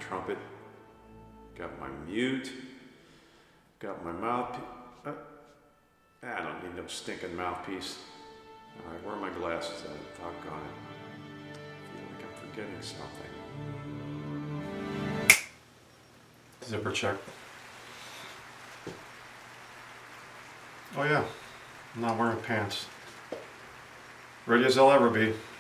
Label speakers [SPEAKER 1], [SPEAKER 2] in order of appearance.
[SPEAKER 1] trumpet, got my mute, got my mouthpiece. I don't need no stinking mouthpiece. All right, where are my glasses at? Doggone it. I feel like I'm forgetting something. Zipper check. Oh yeah, I'm not wearing pants. Ready as I'll ever be.